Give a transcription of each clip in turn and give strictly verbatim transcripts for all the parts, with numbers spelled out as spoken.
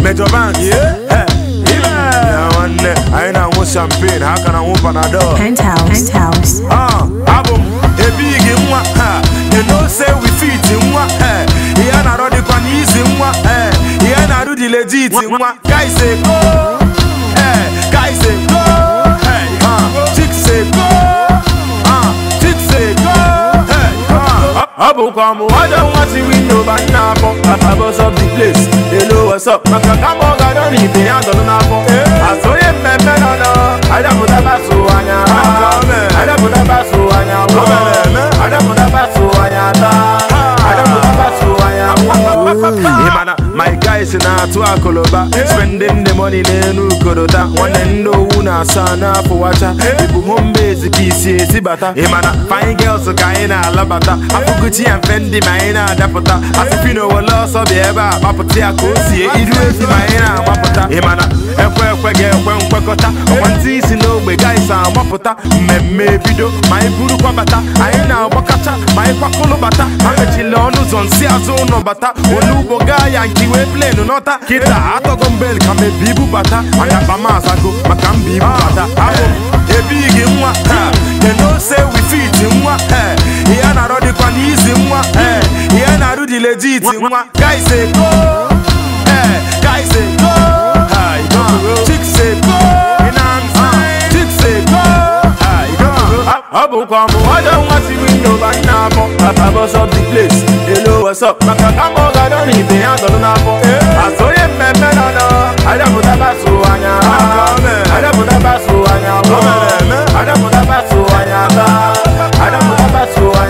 Major banks, yeah. Yeah, one day I ain't want champagne. How can I want Panadol? Penthouse, penthouse. Ah, album, a big in one. You know, say we fit in one. He ain't not the one easy in one. He ain't not do the legit in one. Guys say go, hey, guys say go, hey, uh, chicks say go, uh, chicks say go, hey, uh. Abu come, I don't want to win no but now. I bust up the place. They know what's up. I can come on, I don't need the hand on the I saw him, man, no, no. I don't put a basso on ya. I don't put a basso on ya. I don't put a basso on ya. I don't put a basso on ya. My guys in a to a coloba, spending the money in Ukoda. One and no una sana for watcher. People home base kisi sibata. Imana fine girls so kaina labata. Afuguchi and Fendi maina dapota. As if you know what loss of the ever, Papatia Kosi, Idris maina wapota. Imana, and where get when Quakota. One season no way guys are wapota. Me video, my Buru Kwabata. I now Wakata, my Pakolobata. I'm a chilonus on Siazo bata. Olubo guy and we play no nota kita ato gombel kame bibu bata akabama sago makam bibu bata abo e big nwa they know say we fit nwa eh he na ro the pan easy nwa eh he na do the legit nwa guys say go eh guys say go hi go chicks say go in am chicks say go hi go abo come I don't want to win no but now I bust up the place they know what's up maka come on I don't need the hand on the I saw him, man, no, no. I don't put a basso on ya. I don't put a basso on ya. I don't put a basso on ya. I don't put a basso on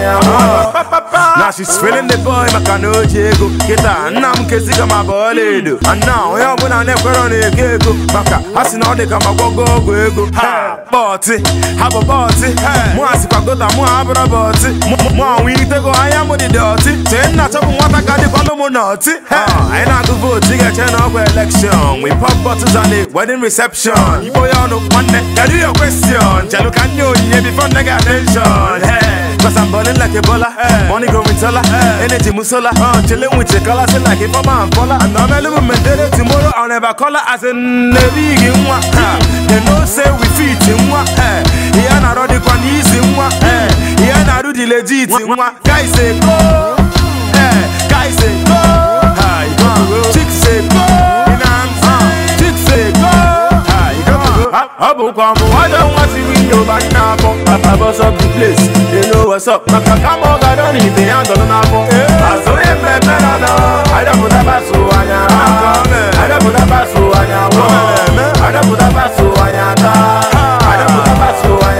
ya. Now she's feeling the boy, Macano Diego. Get her, and I'm kissing my body. And now, I'm gonna never run a gego. Maka, I see now they come a go go go. Ha, party, have a party. Once if I go to Moabra party, more we to go, I am with the dirty. Ten not of what I got the column naughty. I not go vote to get an over election. We pop bottles on the wedding reception. You boy on the one neck, can do your question. Jalo can you, you before they get attention. Hey, cause I'm balling like a baller. Money going taller, energy musala. Chilling with your colors like a mama and baller. And I'm a little medal tomorrow, I'll never call her as in the big in one. They know say we fit in one. He ain't not the one easy in one. He ain't not do the legit in one. Guys say go, guys say go. Chicks say go, chicks say go. Abu come, I don't want to win no but now. I bust up the place, they know what's up. Maka come on, I don't need the hand on the napo. I saw him, man, no, no. I don't put a basso on ya. I don't put a basso on ya. I don't put a basso on ya. I don't put a basso on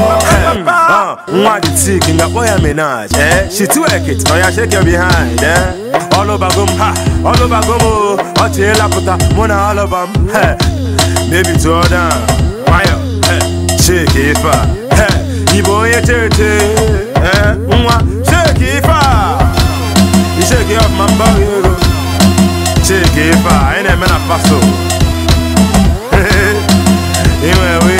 ya. What the tick in the boy menage, eh? She twerk it, oh yeah, shake your behind, eh? All over gum, ha, all over gum, oh, oh, chela puta, mona all over, hey, baby to all down, why, hey, shake it far, hey, you boy a church, eh, mwah, shake it far, you shake it off my body, shake it far, I ain't a man a passo, hey, you